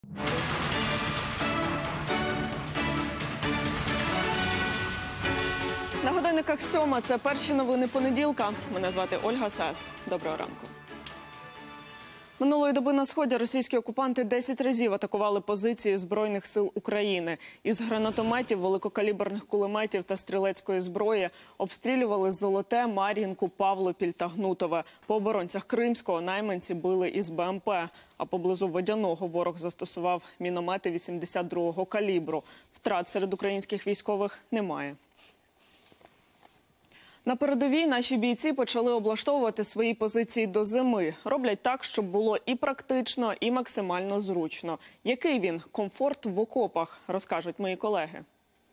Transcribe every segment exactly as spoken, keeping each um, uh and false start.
На годинниках сьома – це перші новини понеділка. Мене звати Ольга Сес. Доброго ранку. Минулої доби на Сході російські окупанти десять разів атакували позиції Збройних сил України. Із гранатометів, великокаліберних кулеметів та стрілецької зброї обстрілювали Золоте, Мар'їнку, Павлопіль та Гнутове. По оборонцях Кримського найманці били із Б М Пе, а поблизу Водяного ворог застосував міномети вісімдесят другого калібру. Втрат серед українських військових немає. На передовій наші бійці почали облаштовувати свої позиції до зими. Роблять так, щоб було і практично, і максимально зручно. Який він комфорт в окопах, розкажуть мої колеги.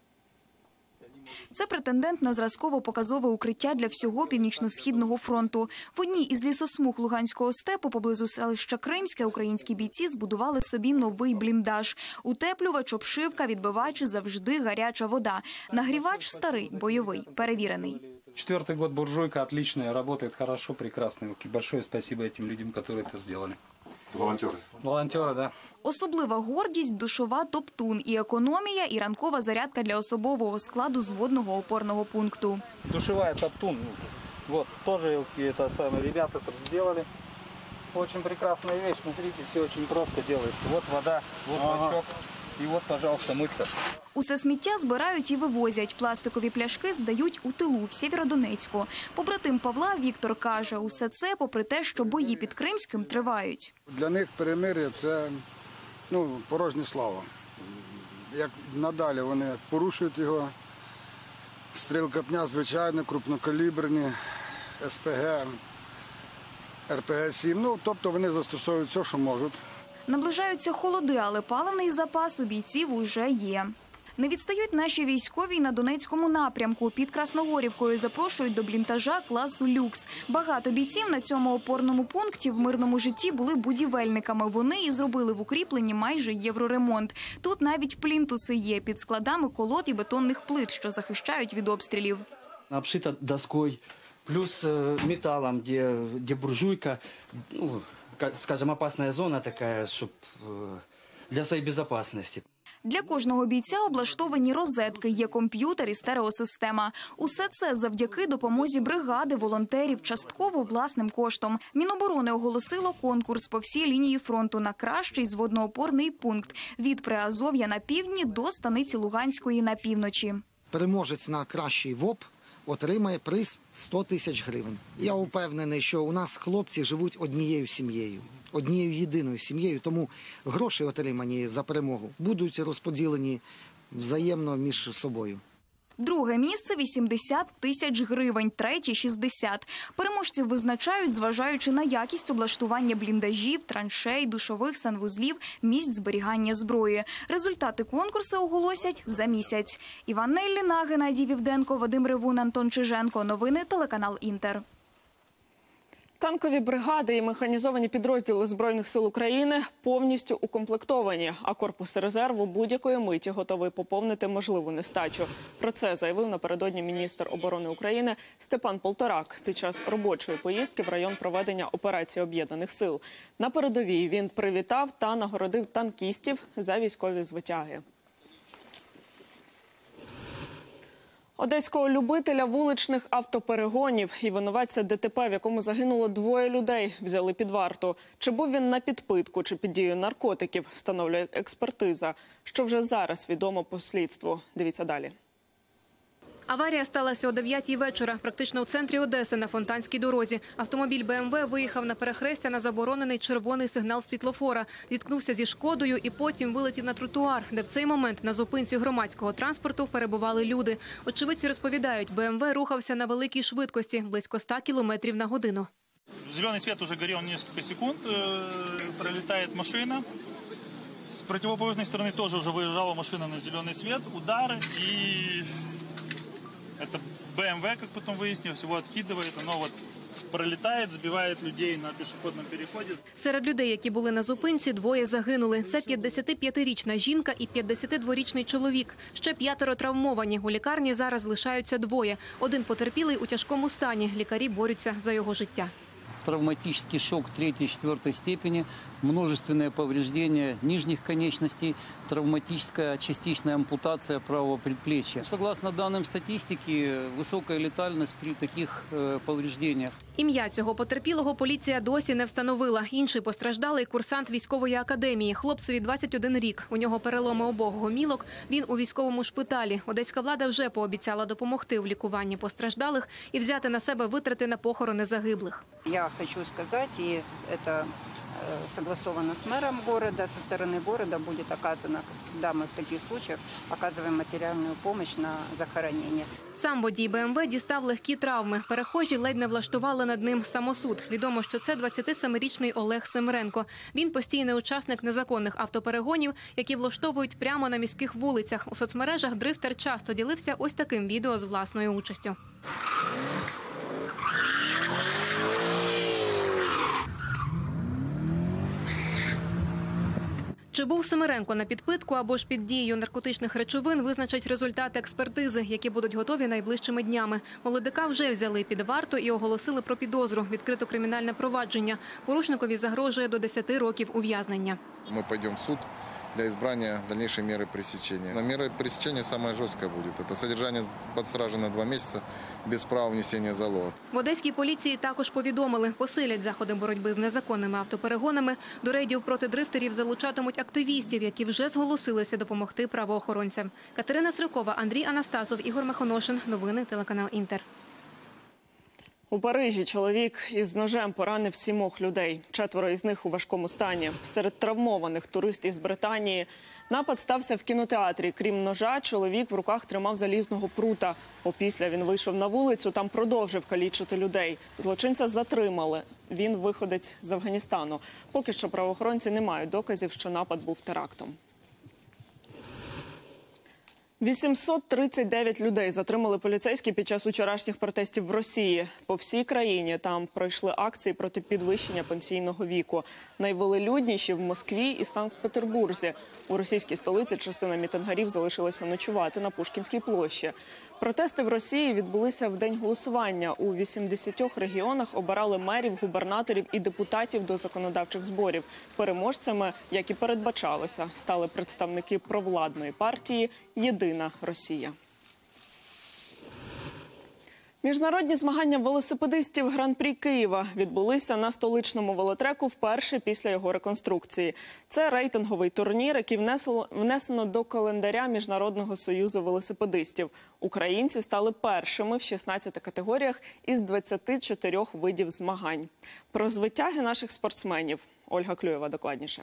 Це претендент на зразково-показове укриття для всього Північно-Східного фронту. В одній із лісосмуг Луганського степу поблизу селища Кримське українські бійці збудували собі новий бліндаж. Утеплювач, обшивка, відбивач, завжди гаряча вода. Нагрівач старий, бойовий, перевірений. Четвертый год буржуйка отличная, работает хорошо, прекрасно. Большое спасибо этим людям, которые это сделали. Волонтеры. Волонтеры, да. Особлива гордість – душова «Топтун» і економія, і ранкова зарядка для особового складу зводного опорного пункту. Душевая «Топтун». Вот, тоже это самое, ребята тут сделали. Очень прекрасная вещь, смотрите, все очень просто делается. Вот вода, вот бачок. І от, пожалуйста, митися. Усе сміття збирають і вивозять. Пластикові пляшки здають у тилу, в Сєвєродонецьку. Побратим Павла Віктор каже, усе це попри те, що бої під Кримським тривають. Для них перемир'я – це ну, порожня слава. Як надалі вони порушують його, стрілкотня, звичайно, крупнокаліберні, С П Г, Р П Г сім. Ну, тобто вони застосовують все, що можуть. Наближаються холоди, але паливний запас у бійців уже є. Не відстають наші військові на Донецькому напрямку. Під Красногорівкою запрошують до бліндажа класу «Люкс». Багато бійців на цьому опорному пункті в мирному житті були будівельниками. Вони і зробили в укріпленні майже євроремонт. Тут навіть плінтуси є під складами колод і бетонних плит, що захищають від обстрілів. Обшита доскою, плюс металом, де, де буржуйка, ну, скажем, опасная зона такая, чтобы для своей безопасности. Для кожного бійця облаштовані розетки, є комп'ютер і стереосистема. Усе це завдяки допомозі бригади, волонтерів, частково власним коштом. Міноборони оголосило конкурс по всій лінії фронту на кращий зводноопорний пункт – від Приазов'я на півдні до станиці Луганської на півночі. Переможець на кращий В О П отримає приз сто тисяч гривень. Я впевнений, що у нас хлопці живуть однією сім'єю, однією єдиною сім'єю, тому гроші, отримані за перемогу, будуть розподілені взаємно між собою. Друге місце – вісімдесят тисяч гривень, третє – шістдесят. Переможців визначають, зважаючи на якість облаштування бліндажів, траншей, душових санвузлів, місць зберігання зброї. Результати конкурсу оголосять за місяць. Іванна Ілліна, Геннадій Вівденко, Вадим Ревун, Антон Чиженко. Новини телеканал «Інтер». Танкові бригади і механізовані підрозділи Збройних сил України повністю укомплектовані, а корпус резерву будь-якої миті готовий поповнити можливу нестачу. Про це заявив напередодні міністр оборони України Степан Полторак під час робочої поїздки в район проведення операції Об'єднаних сил. На передовій він привітав та нагородив танкістів за військові звитяги. Одеського любителя вуличних автоперегонів і винуватця Д Т П, в якому загинуло двоє людей, взяли під варту. Чи був він на підпитку, чи під дією наркотиків, встановлює експертиза. Що вже зараз відомо по слідству. Дивіться далі. Аварія сталася о дев'ятій вечора, практично у центрі Одеси, на Фонтанській дорозі. Автомобіль Б М В виїхав на перехрестя на заборонений червоний сигнал світлофора, зіткнувся зі «Шкодою» і потім вилетів на тротуар, де в цей момент на зупинці громадського транспорту перебували люди. Очевидці розповідають, Б М В рухався на великій швидкості, близько ста кілометрів на годину. Зелений світ вже горів кілька секунд, пролітає машина. З противоположної сторони теж вже виїжджала машина на зелений світ, удари і... Это Б М В, как потом выяснилось, его откидывает, оно вот пролетает, збиває людей на пішохідному переході. Серед людей, які були на зупинці, двоє загинули. Це п'ятдесятип'ятирічна жінка і п'ятдесятидворічний чоловік. Ще п'ятеро травмовані. У лікарні зараз лишаються двоє. Один потерпілий у тяжкому стані. Лікарі борються за його життя. травматический шок третьей-четвертой степени, множественные повреждения нижних конечностей, травматическая частичная ампутация правого предплечья. Согласно данным статистики, высокая летальность при таких э, повреждениях. Ім'я цього потерпілого поліція досі не встановила. Інший постраждалий – курсант військової академії. Хлопцеві двадцять один рік. У нього переломи обох гомілок. Він у військовому шпиталі. Одеська влада вже пообіцяла допомогти в лікуванні постраждалих і взяти на себе витрати на похорони загиблих. Я хочу сказать, и это согласовано с мэром города, со стороны города будет оказано, как всегда мы в таких случаях оказываем материальную помощь на захоронение. Сам водій БМВ дістав легкі травми. Перехожі ледь не влаштували над ним самосуд. Відомо, що це двадцятисемирічний Олег Семренко. Він постійний учасник незаконних автоперегонів, які влаштовують прямо на міських вулицях. У соцмережах дрифтер часто ділився ось таким відео з власною участю. Чи був Семеренко на підпитку або ж під дією наркотичних речовин, визначать результати експертизи, які будуть готові найближчими днями. Молодика вже взяли під варту і оголосили про підозру. Відкрито кримінальне провадження. Порушникові загрожує до десяти років ув'язнення. Ми підемо в суд для избрания дальнейшей меры пресечения. На меры пресечения самая жесткая будет. Это содержание под стражей на два месяца без права внесения залога. В одеській поліції також повідомили, посилять заходи боротьби з незаконними автоперегонами. До рейдів проти дрифтерів залучатимуть активістів, які вже зголосилися допомогти правоохоронцям. Катерина Сривкова, Андрій Анастасов, Ігор Мехоношин. Новини телеканал Інтер. У Парижі чоловік із ножем поранив сімох людей. Четверо із них у важкому стані. Серед травмованих туристів з Британії. Напад стався в кінотеатрі. Крім ножа, чоловік в руках тримав залізного прута. Опісля він вийшов на вулицю, там продовжив калічити людей. Злочинця затримали. Він виходець з Афганістану. Поки що правоохоронці не мають доказів, що напад був терактом. вісімсот тридцять дев'ять людей затримали поліцейські під час вчорашніх протестів в Росії. По всій країні там пройшли акції проти підвищення пенсійного віку. Найвелелюдніші в Москві і Санкт-Петербурзі. У російській столиці частина мітингарів залишилася ночувати на Пушкінській площі. Протести в Росії відбулися в день голосування. У вісімдесятьох регіонах обирали мерів, губернаторів і депутатів до законодавчих зборів. Переможцями, як і передбачалося, стали представники провладної партії «Єдина Росія». Міжнародні змагання велосипедистів Гран-прі Києва відбулися на столичному велотреку вперше після його реконструкції. Це рейтинговий турнір, який внесено до календаря Міжнародного союзу велосипедистів. Українці стали першими в шістнадцяти категоріях із двадцяти чотирьох видів змагань. Про звитяги наших спортсменів Ольга Клюєва докладніше.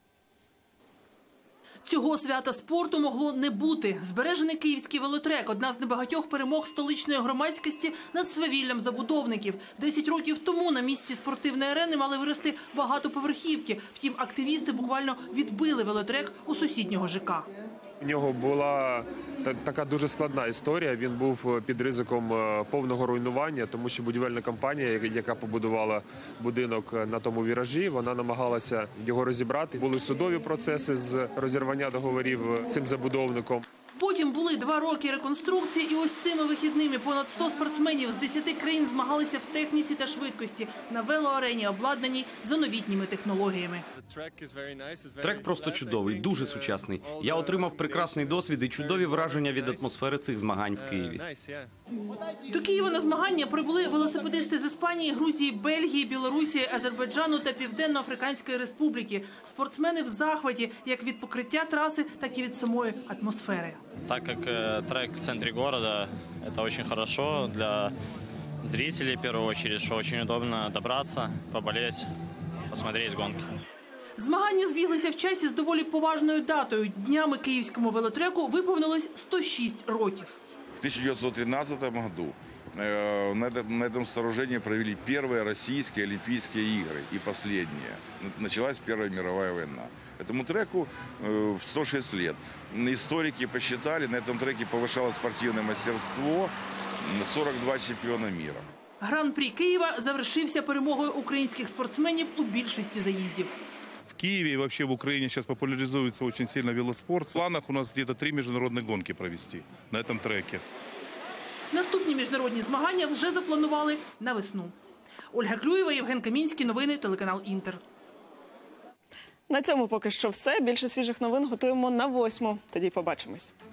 Цього свята спорту могло не бути. Збережений київський велотрек – одна з небагатьох перемог столичної громадськості над свавіллям забудовників. Десять років тому на місці спортивної арени мали вирости багатоповерхівки. Втім, активісти буквально відбили велотрек у сусіднього ЖК. У нього була така дуже складна історія. Він був під ризиком повного руйнування, тому що будівельна компанія, яка побудувала будинок на тому віражі, вона намагалася його розібрати. Були судові процеси з розірвання договорів цим забудовником. Потім були два роки реконструкції, і ось цими вихідними понад сто спортсменів з десяти країн змагалися в техніці та швидкості на велоарені, обладнаній за новітніми технологіями. Трек просто чудовий, дуже сучасний. Я отримав прекрасний досвід і чудові враження від атмосфери цих змагань в Києві. До Києва на змагання прибули велосипедисти з Іспанії, Грузії, Бельгії, Білорусі, Азербайджану та Південно-Африканської Республіки. Спортсмени в захваті як від покриття траси, так і від самої атмосфери. Так как э, трек в центре города, это очень хорошо для зрителей, в первую очередь, что очень удобно добраться, поболеть, посмотреть гонки. Змагання збіглися в часі з доволі поважною датою. Днями київському велотреку виповнилось сто шість років. В тысяча девятьсот тринадцатом году э, на, этом, на этом сооружении провели первые российские Олимпийские игры и последние. Началась Первая мировая война. Этому треку э, сто шесть лет. Историки посчитали, на этом треке повышалось спортивное мастерство сорок два чемпиона мира. Гран-прі Києва завершився перемогою українських спортсменів у більшості заїздів. В Киеве и вообще в Украине сейчас популяризуется очень сильно велоспорт. В планах у нас где-то три международные гонки провести на этом треке. Наступні міжнародні змагання вже запланували на весну. Ольга Клюєва, Євген Камінський. Новини телеканал Інтер. На цьому поки що все. Більше свіжих новин готуємо на восьму. Тоді побачимось.